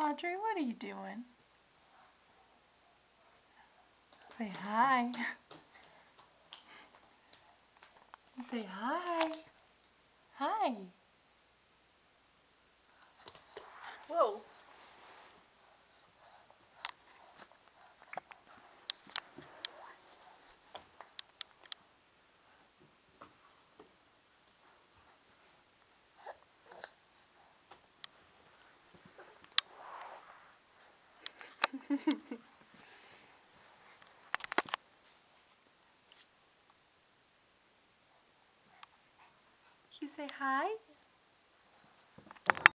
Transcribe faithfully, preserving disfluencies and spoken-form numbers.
Audrey, what are you doing? Say hi. Say hi. Hi. Whoa. You say hi?